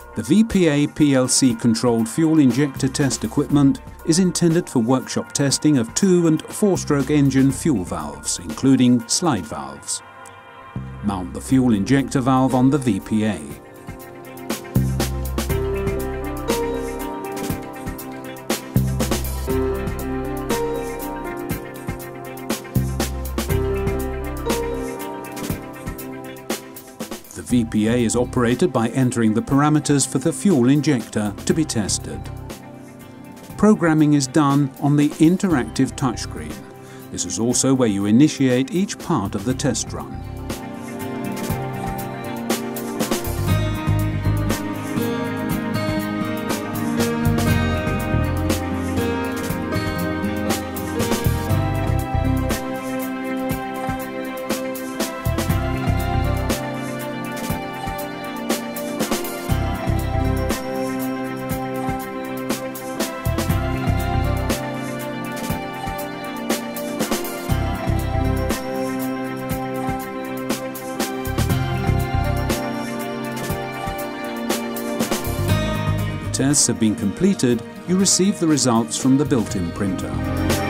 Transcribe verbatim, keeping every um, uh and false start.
The V P A P L C-controlled fuel injector test equipment is intended for workshop testing of two- and four-stroke engine fuel valves, including slide valves. Mount the fuel injector valve on the V P A. The V P A is operated by entering the parameters for the fuel injector to be tested. Programming is done on the interactive touchscreen. This is also where you initiate each part of the test run. Tests have been completed, you receive the results from the built-in printer.